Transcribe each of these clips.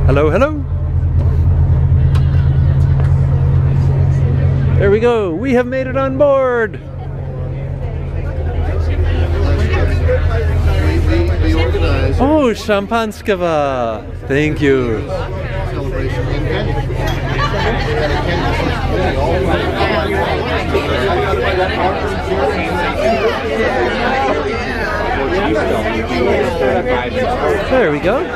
Hello, hello. There we go. We have made it on board. Oh, Szampanskawa. Thank you. There we go.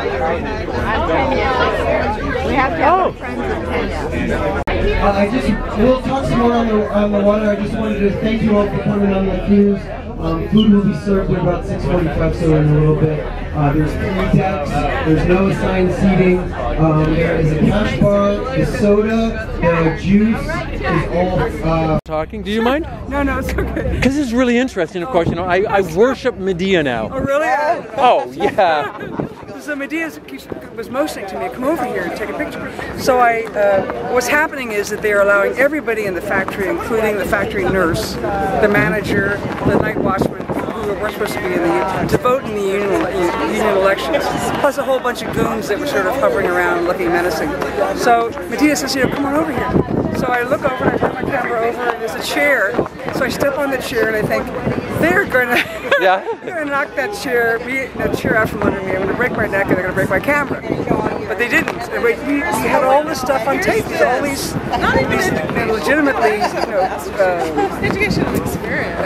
We have to have friends in Kenya. We'll talk some more on the water. I just wanted to thank you all for coming on the cruise. Food will be served at about 6:45, so in a little bit. There's 3 decks. There's no assigned seating. There is a cash bar, the soda, the juice is all. Talking? Do you mind? No, it's okay. Because it's really interesting, of course. You know, I worship Medea now. Oh, really? Oh, yeah. So Medea was motioning to me, come over here and take a picture. So what's happening is that they are allowing everybody in the factory, including the factory nurse, the manager, the night watchman, who weren't supposed to be in the union, to vote in the union elections, plus a whole bunch of goons that were sort of hovering around looking menacing. So Medea says, come on over here. So I look over and I turn my camera over and there's a chair. So I step on the chair and I think, they're going to knock that chair out from under me. I'm going to break my neck and they're going to break my camera. But they didn't. We had all this stuff on tape. All these legitimately, Educational experience.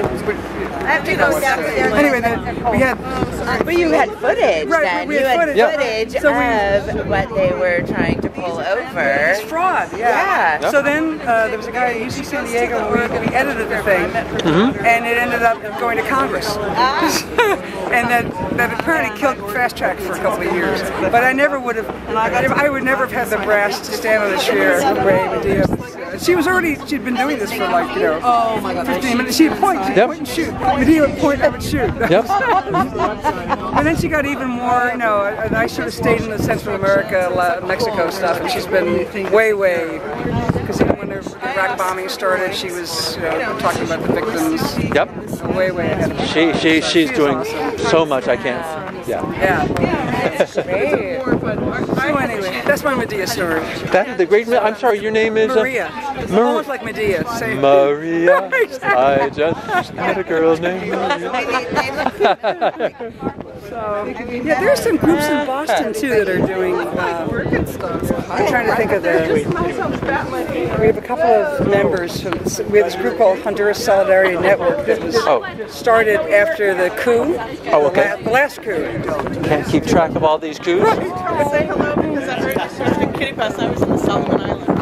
Anyway, we had. But you had footage. Right, then. we had footage. Of what they were trying to pull over. It's fraud. Yeah. So then there was a guy at UC San Diego. We edited the thing, and it ended up going to Congress, and that apparently killed Fast Track for a couple of years. But I never would have. I would never have had the brass to stand on a chair the way Medea. She'd been doing this for 15 minutes. She'd point and shoot. Medea would point, I would shoot. And then she got even more, and I sort of stayed in the Central America, Mexico stuff, and she's been way, because even when the Iraq bombing started, she was talking about the victims. Way ahead of me. She's doing so much. I can't. Yeah. That's great. So anyway, that's my Medea story. That is the great. I'm sorry, your name is Maria. Almost like Medea. Say Maria. I just met a girl named Maria. There's some groups in Boston too that are doing. I'm trying to think of we have a couple of members. We have this group called Honduras Solidarity Network that was started after the coup. Oh, okay. The last coup. Can't keep track of all these coups. Say hello because I heard in Kitty Pass. I was in the Solomon Islands.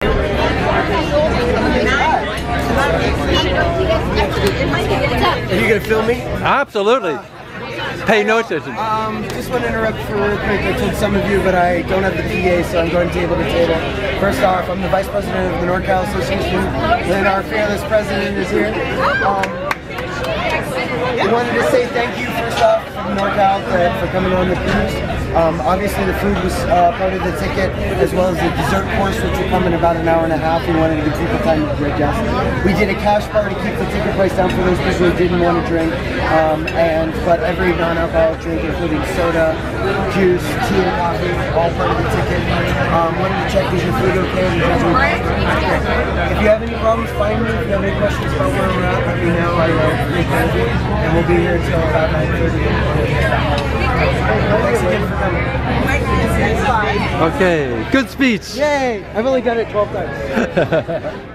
Are you gonna film me? Absolutely. Pay no attention. Just want to interrupt for real quick. I told some of you, but I don't have the PA, so I'm going table to table. First off, I'm the Vice President of the NorCal Association, and our fearless president is here. We wanted to say thank you first off from NorCal for coming on the cruise. Obviously the food was part of the ticket, as well as the dessert course, which will come in about an hour and a half. We wanted to give people time to digest. We did a cash bar to keep the ticket price down for those people who didn't want to drink, but every non-alcoholic drink, including soda, juice, tea, and coffee, all part of the ticket. Wanted to check, is your food okay? If you have any problems, find me. If you have any questions about where we're at, let me know. I will take care of you, and we'll be here until about 9:30. Thanks again for coming. Okay, good speech. Yay! I've only done it 12 times.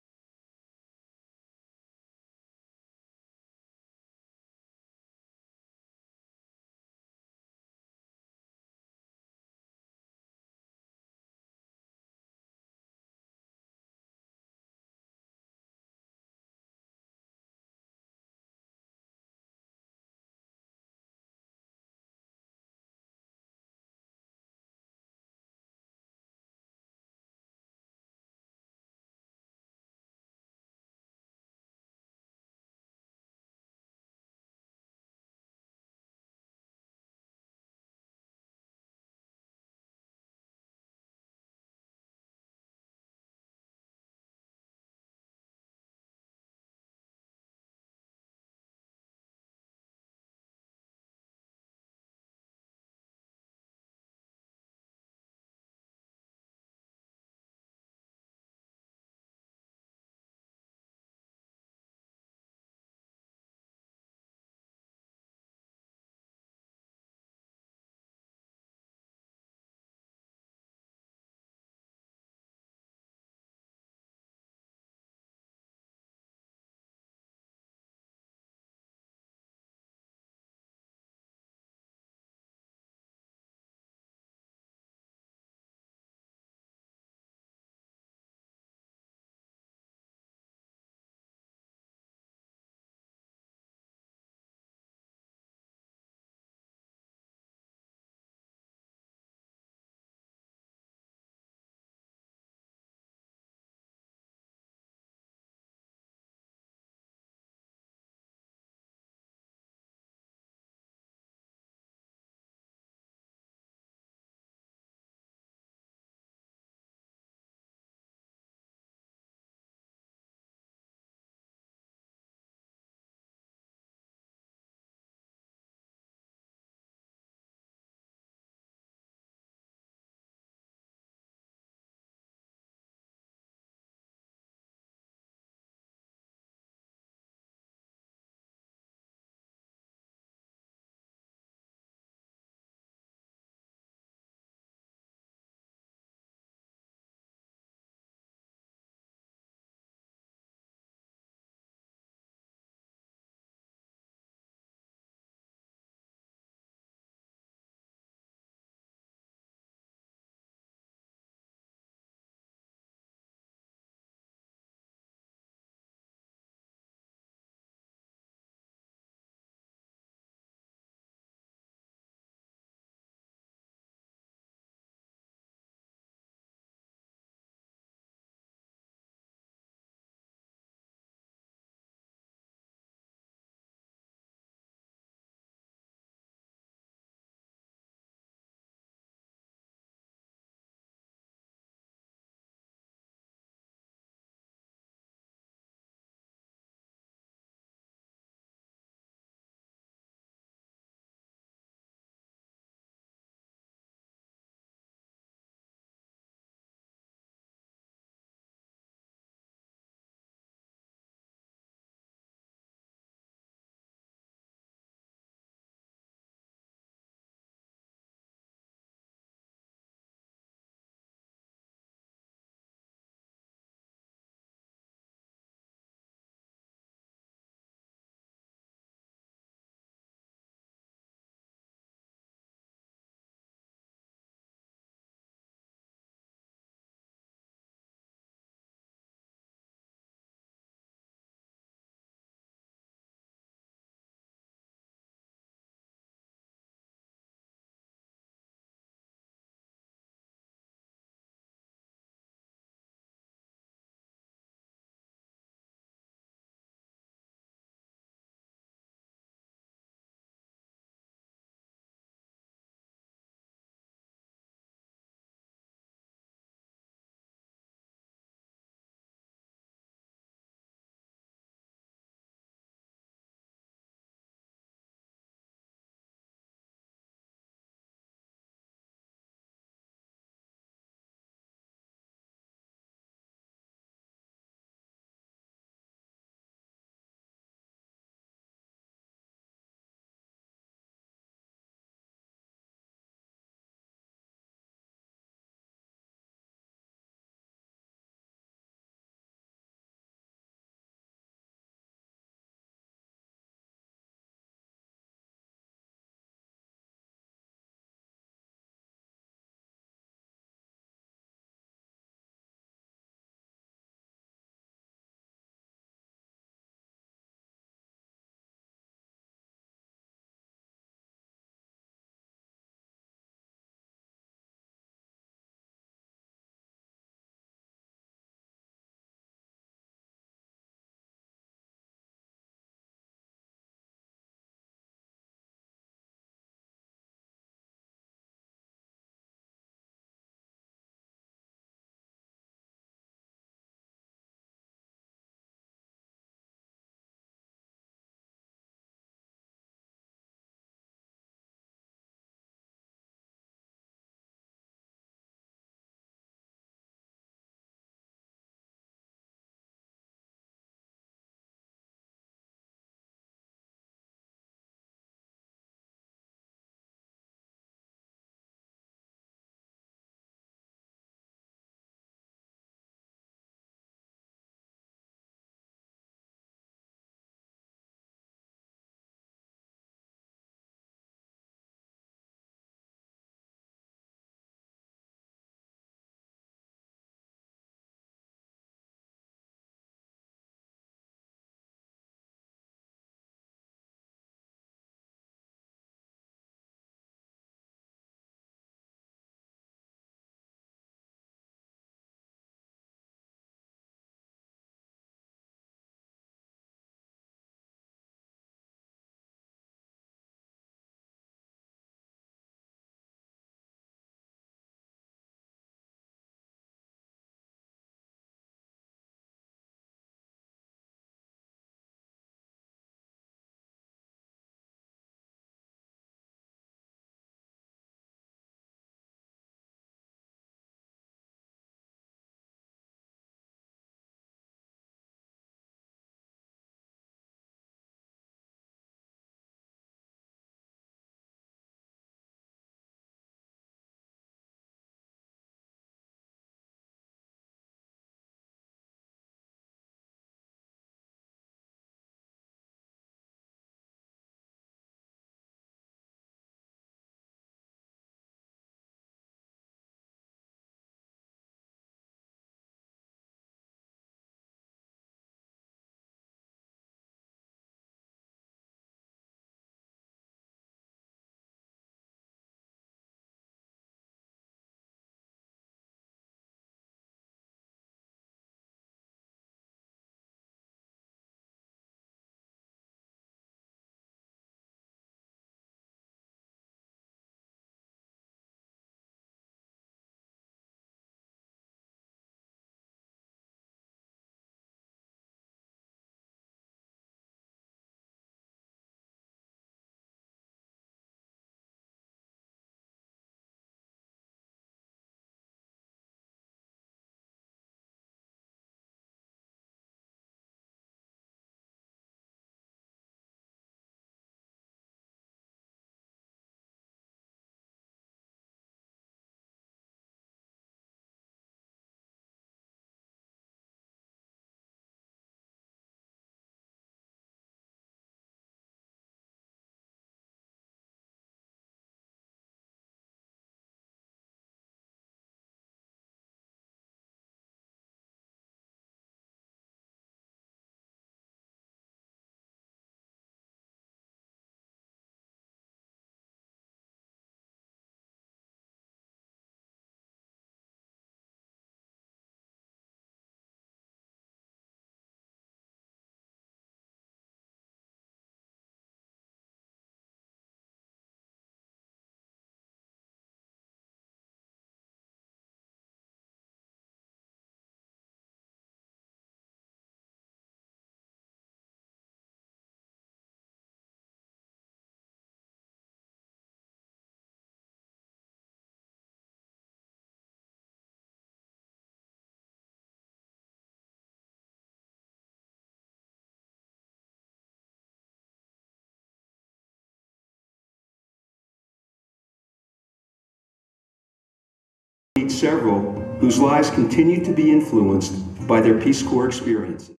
several whose lives continue to be influenced by their Peace Corps experiences.